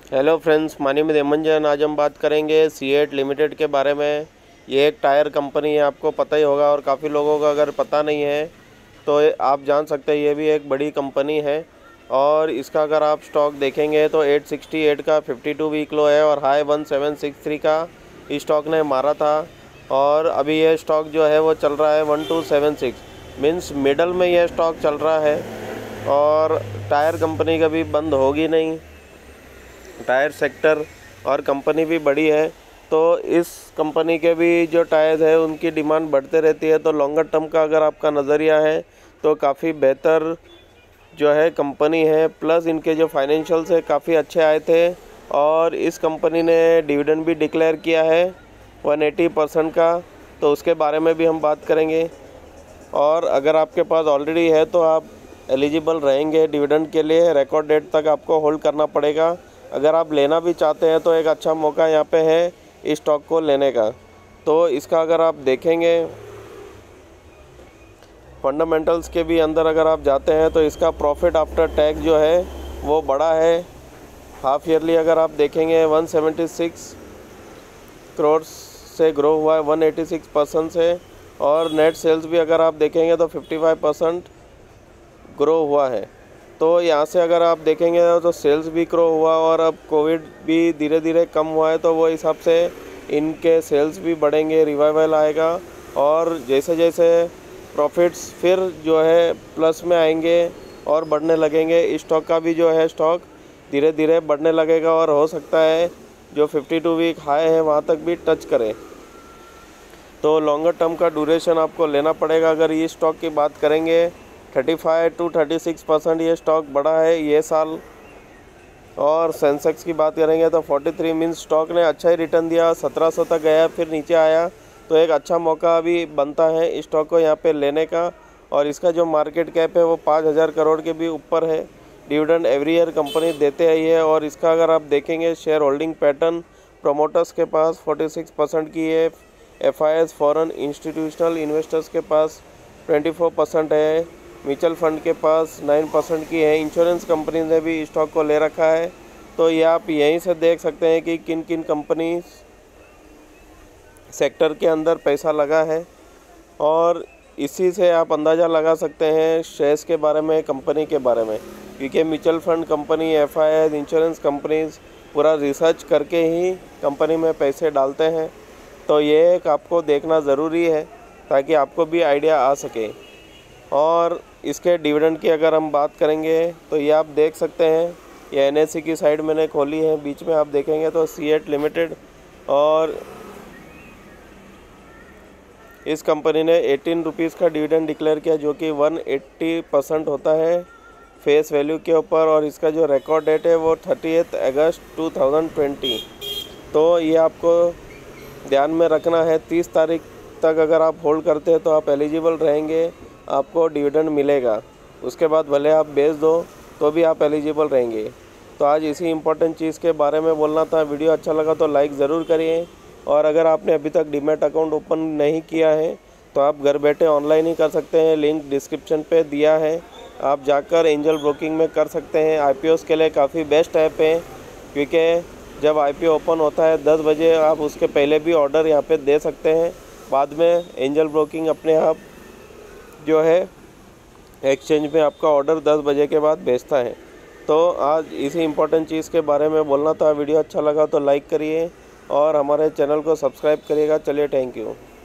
Hello friends, my name is एमंजन। आज हम बात करेंगे सीएट लिमिटेड के बारे में। ये एक टायर कंपनी है, आपको पता ही होगा, और काफ़ी लोगों को अगर पता नहीं है तो आप जान सकते हैं ये भी एक बड़ी कंपनी है। और इसका अगर आप स्टॉक देखेंगे तो 868 का 52 वीक लो है और हाई 1763 का स्टॉक ने मारा था। और अभी ये स्टॉक जो है वो चल रहा है 1276, मीन्स मिडल में ये स्टॉक चल रहा है। और टायर कंपनी कभी बंद होगी नहीं, टायर सेक्टर और कंपनी भी बड़ी है, तो इस कंपनी के भी जो टायर्स है उनकी डिमांड बढ़ते रहती है। तो लॉन्गर टर्म का अगर आपका नज़रिया है तो काफ़ी बेहतर जो है कंपनी है। प्लस इनके जो फाइनेंशियल्स है काफ़ी अच्छे आए थे, और इस कंपनी ने डिविडेंड भी डिक्लेयर किया है 180% का, तो उसके बारे में भी हम बात करेंगे। और अगर आपके पास ऑलरेडी है तो आप एलिजिबल रहेंगे डिविडेंड के लिए। रिकॉर्ड डेट तक आपको होल्ड करना पड़ेगा। अगर आप लेना भी चाहते हैं तो एक अच्छा मौका यहाँ पे है इस स्टॉक को लेने का। तो इसका अगर आप देखेंगे फंडामेंटल्स के भी अंदर अगर आप जाते हैं तो इसका प्रॉफिट आफ्टर टैक्स जो है वो बड़ा है। हाफ ईयरली अगर आप देखेंगे 176 करोड़ से ग्रो हुआ है 186% से, और नेट सेल्स भी अगर आप देखेंगे तो 55% ग्रो हुआ है। तो यहाँ से अगर आप देखेंगे तो सेल्स भी ग्रो हुआ, और अब कोविड भी धीरे धीरे कम हुआ है, तो वो हिसाब से इनके सेल्स भी बढ़ेंगे, रिवाइवल आएगा। और जैसे जैसे प्रॉफिट्स फिर जो है प्लस में आएंगे और बढ़ने लगेंगे, स्टॉक का भी जो है स्टॉक धीरे धीरे बढ़ने लगेगा, और हो सकता है जो 52 वीक हाई है वहाँ तक भी टच करे। तो लॉन्गर टर्म का ड्यूरेशन आपको लेना पड़ेगा। अगर ये स्टॉक की बात करेंगे 35 to 36% ये स्टॉक बढ़ा है ये साल। और सेंसेक्स की बात करेंगे तो 43, मीन्स स्टॉक ने अच्छा ही रिटर्न दिया, 1700 तक गया फिर नीचे आया। तो एक अच्छा मौका अभी बनता है इस स्टॉक को यहाँ पे लेने का। और इसका जो मार्केट कैप है वो 5000 करोड़ के भी ऊपर है। डिविडेंड एवरी ईयर कंपनी देते आई है। और इसका अगर आप देखेंगे शेयर होल्डिंग पैटर्न, प्रोमोटर्स के पास 46% की है, FIS फॉरेन इंस्टीट्यूशनल इन्वेस्टर्स के पास 24% है, म्यूचुअल फंड के पास 9% की है, इंश्योरेंस कंपनी ने भी स्टॉक को ले रखा है। तो ये आप यहीं से देख सकते हैं कि किन किन कंपनी सेक्टर के अंदर पैसा लगा है, और इसी से आप अंदाज़ा लगा सकते हैं शेयर्स के बारे में, कंपनी के बारे में। क्योंकि mutual fund company, FIS, insurance companies पूरा रिसर्च करके ही कंपनी में पैसे डालते हैं। तो ये एक आपको देखना ज़रूरी है ताकि आपको भी आइडिया आ सके। और इसके डिविडेंड की अगर हम बात करेंगे तो ये आप देख सकते हैं, ये NSE की साइड मैंने खोली है, बीच में आप देखेंगे तो सीएट लिमिटेड, और इस कंपनी ने 18 रुपीज़ का डिविडेंड डिक्लेयर किया जो कि 180% होता है फेस वैल्यू के ऊपर। और इसका जो रिकॉर्ड डेट है वो 30 अगस्त 2020। तो ये आपको ध्यान में रखना है, 30 तारीख तक अगर आप होल्ड करते हैं तो आप एलिजिबल रहेंगे, आपको डिविडेंड मिलेगा। उसके बाद भले आप बेच दो तो भी आप एलिजिबल रहेंगे। तो आज इसी इम्पोर्टेंट चीज़ के बारे में बोलना था। वीडियो अच्छा लगा तो लाइक ज़रूर करिए। और अगर आपने अभी तक डीमैट अकाउंट ओपन नहीं किया है तो आप घर बैठे ऑनलाइन ही कर सकते हैं, लिंक डिस्क्रिप्शन पे दिया है। आप जाकर एंजल ब्रोकिंग में कर सकते हैं। IPOs के लिए काफ़ी बेस्ट ऐप है, क्योंकि जब IPO ओपन होता है 10 बजे, आप उसके पहले भी ऑर्डर यहाँ पे दे सकते हैं। बाद में एंजल ब्रोकिंग अपने आप जो है एक्सचेंज में आपका ऑर्डर 10 बजे के बाद भेजता है। तो आज इसी इम्पोर्टेंट चीज़ के बारे में बोलना था। वीडियो अच्छा लगा तो लाइक करिए और हमारे चैनल को सब्सक्राइब करिएगा। चलिए, थैंक यू।